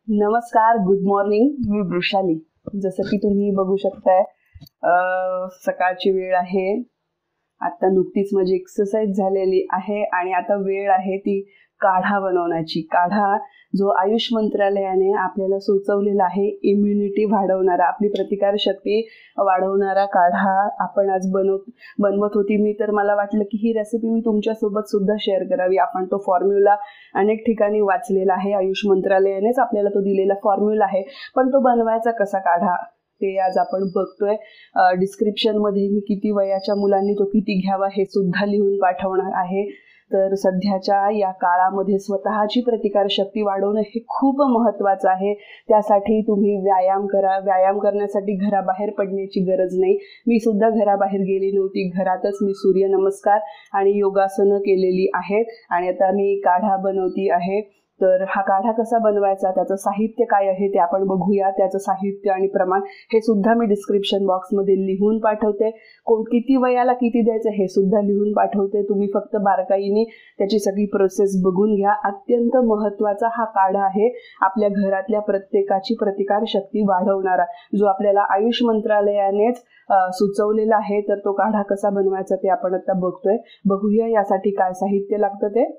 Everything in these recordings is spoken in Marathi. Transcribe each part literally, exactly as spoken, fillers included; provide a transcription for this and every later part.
नमस्कार, गुड मॉर्निंग. मी वृषाली. जसं की तुम्ही बघू शकताय, सकाळची वेळ आहे. आता नुकतीच माझी एक्सरसाइज झालेली आहे आणि आता वेळ आहे ती काढा बनवण्याची. काढा जो आयुष मंत्रालयाने आपल्याला सुचवलेला आहे, इम्युनिटी वाढवणारा, आपली प्रतिकारशक्ती वाढवणारा काढा आपण आज बनव बनवत होती मी. तर मला वाटलं की ही रेसिपी मी तुमच्यासोबत सुद्धा शेअर करावी. आपण तो फॉर्म्युला अनेक ठिकाणी वाचलेला आहे, आयुष मंत्रालयानेच आपल्याला तो दिलेला फॉर्म्युला आहे. पण तो बनवायचा कसा काढा ते आज आपण बघतोय. डिस्क्रिप्शनमध्ये मी किती वयाच्या मुलांनी तो किती घ्यावा हे सुद्धा लिहून पाठवणार आहे. तर सध्याच्या या काळामध्ये स्वतःची प्रतिकारशक्ती वाढवणं हे खूप महत्त्वाचं आहे. त्यासाठी तुम्ही व्यायाम करा. व्यायाम करण्यासाठी घराबाहेर पडण्याची गरज नाही. मी सुद्धा घराबाहेर गेली नव्हती. घरातच मी सूर्यनमस्कार आणि योगासनं केलेली आहेत आणि आता मी काढा बनवती आहे. तर हा काढा कसा बनवायचा, त्याचं साहित्य काय आहे ते आपण बघूया. त्याचं साहित्य आणि प्रमाण हे सुद्धा मी डिस्क्रिप्शन बॉक्समध्ये लिहून पाठवते. कोण किती वयाला किती द्यायचं हे सुद्धा लिहून पाठवते. तुम्ही फक्त बारकाईने त्याची सगळी प्रोसेस बघून घ्या. अत्यंत महत्त्वाचा हा काढा आहे, आपल्या घरातल्या प्रत्येकाची प्रतिकारशक्ती वाढवणारा, जो आपल्याला आयुष मंत्रालयानेच सुचवलेला आहे. तर तो काढा कसा बनवायचा ते आपण आता बघतोय. बघूया यासाठी काय साहित्य लागतं ते.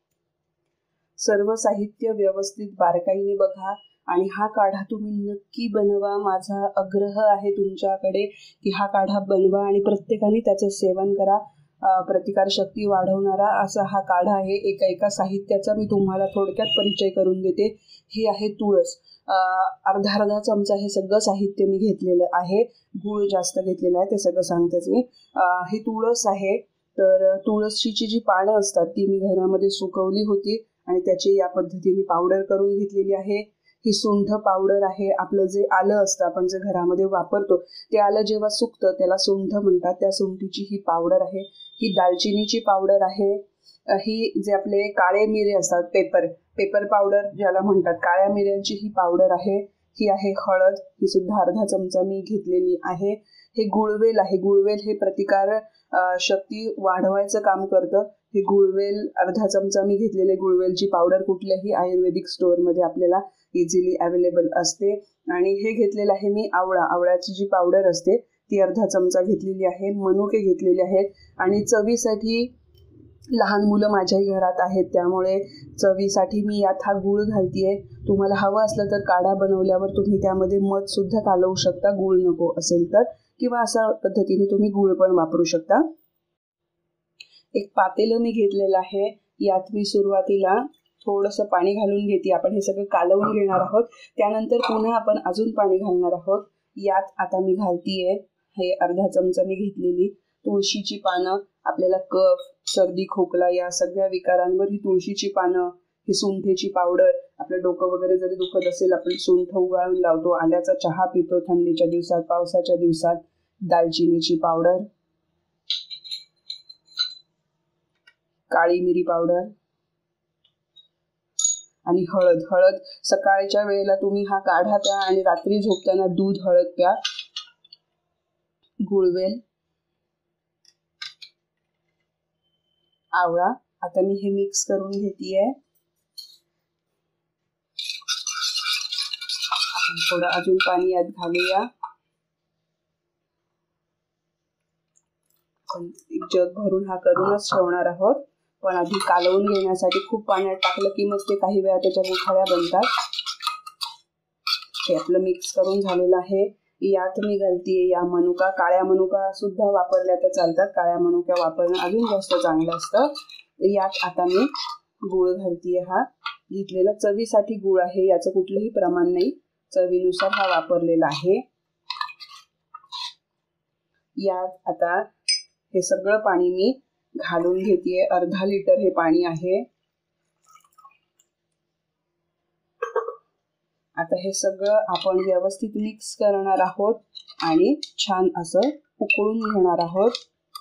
सर्व साहित्य व्यवस्थित बारकाईने बघा आणि हा काढा तुम्ही नक्की बनवा. माझा आग्रह आहे तुमच्याकडे की हा काढा बनवा आणि प्रत्येकाने त्याचं सेवन करा. प्रतिकारशक्ती वाढवणारा असा हा काढा आहे. एका एका साहित्याचा मी तुम्हाला थोडक्यात परिचय करून देते. हे आहे तुळस. अर्धा अर्धा चमचा हे सगळं साहित्य मी घेतलेलं आहे. गूळ जास्त घेतलेलं आहे, ते सगळं सांगतेच मी. ही तुळस आहे. तर तुळशीची जी पानं असतात ती मी घरामध्ये सुकवली होती आणि त्याची या पद्धतीने पावडर करून घेतलेली आहे. ही सुंठ पावडर आहे. आपलं जे आलं असतं आपण जे घरामध्ये वापरतो ते आलं जेव्हा सुकतं त्याला सुंठ म्हणतात. त्या सुंठीची ही पावडर आहे. ही दालचिनीची पावडर आहे. ही जे आपले काळे मिरे असतात, पेपर पेपर पावडर ज्याला म्हणतात, काळ्या मिऱ्यांची ही पावडर आहे. ही आहे हळद. ही सुद्धा अर्धा चमचा मी घेतलेली आहे. हे गुळवेल आहे. गुळवेल हे प्रतिकार शक्ती वाढवायचं काम करतं. हे गुळवेल अर्धा चमचा मी घेतलेले. गुळवेलची पावडर कुठल्याही आयुर्वेदिक स्टोअरमध्ये आपल्याला इझिली अवेलेबल असते. आणि हे घेतलेलं आहे मी आवळा. आवळ्याची जी पावडर असते ती अर्धा चमचा घेतलेली आहे. मनुके घेतलेले आहेत. आणि चवीसाठी लहान मुलं माझ्याही घरात आहेत, त्यामुळे चवीसाठी मी यात हा गूळ घालतीये. तुम्हाला हवं असलं तर काढा बनवल्यावर तुम्ही त्यामध्ये मध सुद्धा कालवू शकता, गूळ नको असेल तर, किंवा अशा पद्धतीने तुम्ही गूळ पण वापरू शकता. एक पातेलं मी घेतलेलं आहे. यात मी सुरुवातीला थोडंसं पाणी घालून घेते. आपण हे सगळं कालवून घेणार आहोत. त्यानंतर पुन्हा आपण अजून पाणी घालणार आहोत. यात आता मी घालतीये हे अर्धा चमचा मी घेतलेली तुळशीची पानं. आपल्याला कफ, सर्दी, खोकला या सगळ्या विकारांवर ही तुळशीची पानं, ही सुंठेची पावडर, आपलं डोकं वगैरे जरी दुखत असेल आपण सुंठ उगाळून लावतो. आल्याचा चहा पितो थंडीच्या दिवसात, पावसाच्या दिवसात. दालचिनीची पावडर, काळी मिरी पावडर आणि हळद. हळद सकाळच्या वेळेला तुम्ही हा काढा प्या आणि रात्री झोपताना दूध हळद प्या. गुळवेल, आवळा. आता मी हे मिक्स करून घेतेय. आपण थोडं अजून पाणी यात घालूया. आपण एक जग भरून हा करूनच ठेवणार आहोत, पण आधी कालवून घेण्यासाठी खूप पाण्यात टाकलं की मग ते काही वेळा त्याच्या गुठळ्या बनतात. हे आपलं मिक्स करून झालेलं आहे. यात मी घालतीये या मनुका. काळ्या मनुका सुद्धा वापरल्या तर चालतात. काळ्या मनुका वापरणं अजून जास्त चांगलं असतं. यात आता मी गूळ घालतीये. हा घेतलेला चवीसाठी गूळ आहे, याचं कुठलंही प्रमाण नाही, चवीनुसार हा वापरलेला आहे. यात आता हे सगळं पाणी मी घालून घेतेय. अर्धा लिटर हे पाणी आहे. आता हे सगळं आपण व्यवस्थित मिक्स करणार आहोत आणि छान असं उकळून घेणार आहोत.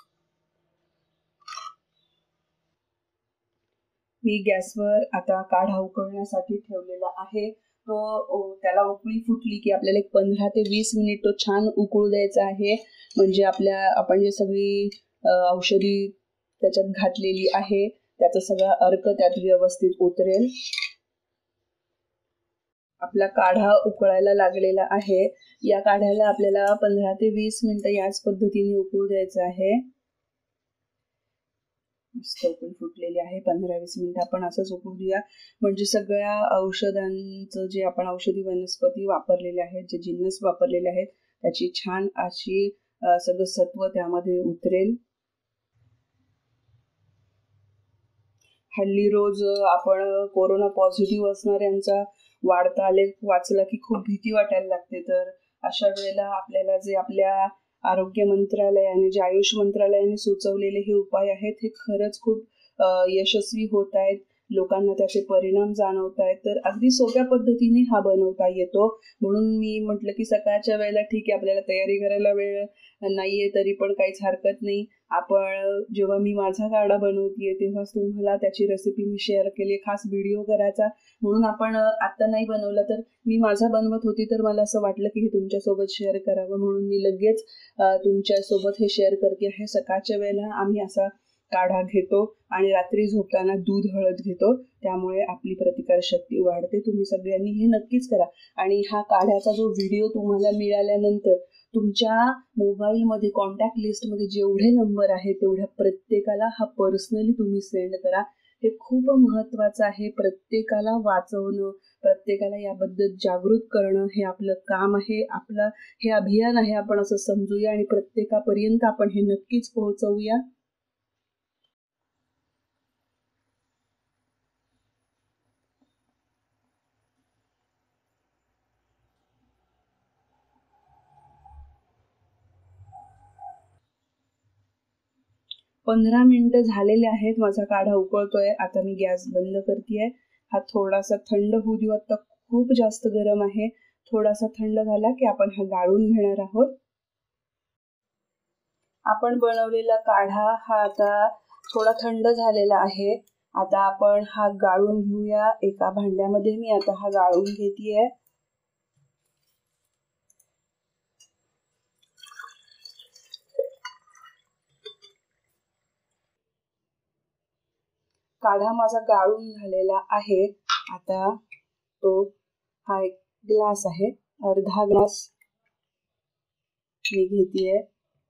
मी गॅसवर आता काढा उकळण्यासाठी ठेवलेला आहे. तो त्याला उकळी फुटली की आपल्याला एक पंधरा ते वीस मिनिट तो छान उकळू द्यायचा आहे. म्हणजे आपल्या आपण जे सगळी औषधी त्याच्यात घातलेली आहे त्याचा सगळा अर्क त्यात व्यवस्थित उतरेल. आपला काढा उकळायला लागलेला आहे. या काढ्याला आपल्याला पंधरा ते वीस मिनिटं याच पद्धतीने उकळू द्यायचं आहे. मस्त उकळी फुटलेली आहे. पंधरा वीस मिनिटं आपण असंच उकळू देऊया, म्हणजे सगळ्या औषधांचं जे आपण औषधी वनस्पती वापरलेले आहेत, जे जिन्नस वापरलेले आहेत, त्याची छान अशी सगळं सत्व त्यामध्ये उतरेल. हल्ली रोज आपण कोरोना पॉझिटिव्ह असणाऱ्यांचा वाढता आलेख वाचला की खूप भीती वाटायला लागते. तर अशा वेळेला आपल्याला जे आपल्या आरोग्य मंत्रालयाने, जे आयुष मंत्रालयाने सुचवलेले हे उपाय आहेत, हे खरंच खूप यशस्वी होत आहेत. लोकांना त्याचे परिणाम जाणवत आहेत. तर अगदी सोप्या पद्धतीने हा बनवता येतो. म्हणून मी म्हटलं की सकाळच्या वेळेला ठीक आहे, आपल्याला तयारी करायला वेळ नाहीये तरी पण काहीच हरकत नाही. आपण जेव्हा मी माझा काढा बनवतीये तेव्हाच तुम्हाला त्याची रेसिपी मी शेअर केली, खास व्हिडिओ करायचा म्हणून. आपण आता नाही बनवला तर मी माझा बनवत होती, तर मला असं वाटलं की हे तुमच्यासोबत शेअर करावं, म्हणून मी लगेच तुमच्यासोबत हे शेअर करते आहे. सकाळच्या वेळेला आम्ही असा काढा घेतो आणि रात्री झोपताना दूध हळद घेतो, त्यामुळे आपली प्रतिकारशक्ती वाढते. तुम्ही सगळ्यांनी हे नक्कीच करा. आणि हा काढ्याचा जो व्हिडिओ तुम्हाला मिळाल्यानंतर तुमच्या मोबाईलमध्ये कॉन्टॅक्ट लिस्टमध्ये जेवढे नंबर आहेत तेवढ्या प्रत्येकाला हा पर्सनली तुम्ही सेंड करा. हे खूप महत्त्वाचं आहे. प्रत्येकाला वाचवणं, प्रत्येकाला याबद्दल जागृत करणं हे आपलं काम आहे, आपलं हे अभियान आहे. आपण असं समजूया आणि प्रत्येकापर्यंत आपण हे नक्कीच पोहोचवूया. पंधरा मिनिटं झालेले आहेत. माझा काढा उकळतोय. आता मी गॅस बंद करतेय. हा थोडासा थंड होऊ देऊ. आता खूप जास्त गरम आहे. थोडासा थंड झाला की आपण हा गाळून घेणार आहोत. आपण बनवलेला काढा हा आता थोडा थंड झालेला आहे. आता आपण हा गाळून घेऊया. एका भांड्यामध्ये मी आता हा गाळून घेतेय. काढा माझा गाळून झालेला आहे. आता तो हा एक ग्लास आहे, अर्धा ग्लास मी घेतेय.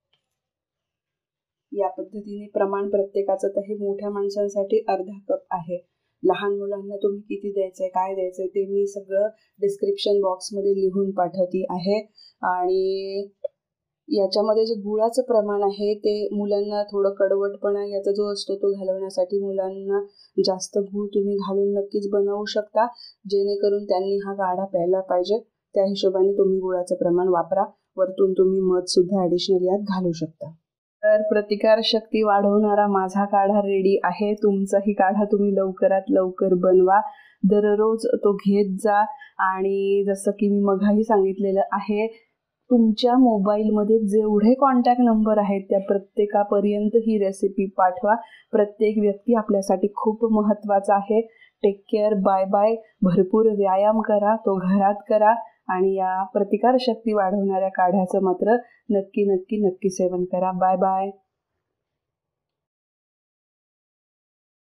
या पद्धतीने प्रमाण प्रत्येकाचं, तर हे मोठ्या माणसांसाठी अर्धा कप आहे. लहान मुलांना तुम्ही किती द्यायचंय, काय द्यायचंय ते मी सगळं डिस्क्रिप्शन बॉक्समध्ये लिहून पाठवते आहे. आणि याच्यामध्ये जे गुळाचं प्रमाण आहे ते मुलांना थोडं कडवटपणा याचा जो असतो तो घालवण्यासाठी मुलांना जास्त गूळ तुम्ही घालून नक्कीच बनवू शकता, जेणेकरून त्यांनी हा काढा प्यायला पाहिजे. त्या हिशोबाने तुम्ही गुळाचं प्रमाण वापरा. वरतून तुम्ही मध सुद्धा ॲडिशनल यात घालू शकता. तर प्रतिकार शक्ती वाढवणारा माझा काढा रेडी आहे. तुमचाही काढा तुम्ही लवकरात लवकर बनवा. दररोज तो घेत जा. आणि जसं की मी मघाही सांगितलेलं आहे, तुमच्या मोबाईलमध्ये जेवढे कॉन्टॅक्ट नंबर आहेत त्या प्रत्येकापर्यंत ही रेसिपी पाठवा. प्रत्येक व्यक्ती आपल्यासाठी खूप महत्त्वाचा आहे. Take care. Bye bye. भरपूर व्यायाम करा, तो घरात करा. आणि या प्रतिकारशक्ती वाढवणाऱ्या काढ्याचं मात्र नक्की नक्की नक्की सेवन करा. Bye bye.